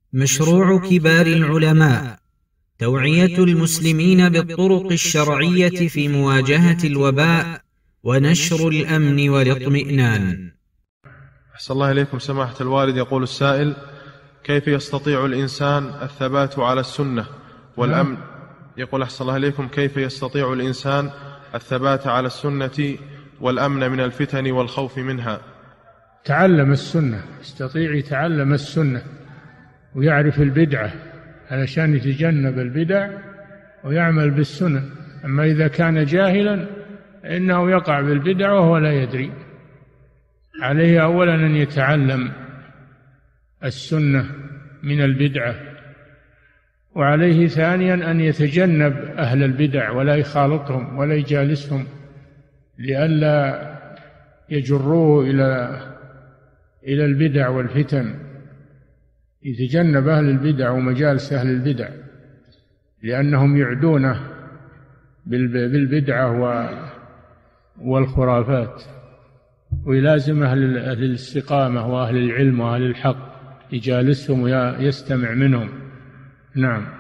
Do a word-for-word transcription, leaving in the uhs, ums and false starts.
مشروع كبار العلماء توعية المسلمين بالطرق الشرعية في مواجهة الوباء ونشر الأمن والاطمئنان. أحسن الله إليكم سماحة الوالد. يقول السائل: كيف يستطيع الإنسان الثبات على السنة والأمن؟ يقول أحسن الله إليكم: كيف يستطيع الإنسان الثبات على السنة والأمن من الفتن والخوف منها؟ تعلم السنة، يستطيع يتعلم السنة ويعرف البدعة علشان يتجنب البدع ويعمل بالسنة. أما إذا كان جاهلا إنه يقع بالبدع وهو لا يدري. عليه أولا أن يتعلم السنة من البدعة، وعليه ثانيا أن يتجنب أهل البدع ولا يخالطهم ولا يجالسهم لئلا يجروه إلى إلى البدع والفتن. يتجنب أهل البدع ومجالس أهل البدع لأنهم يعدونه بالبدعة والخرافات، ويلازم أهل الاستقامة وأهل العلم وأهل الحق، يجالسهم ويستمع منهم. نعم.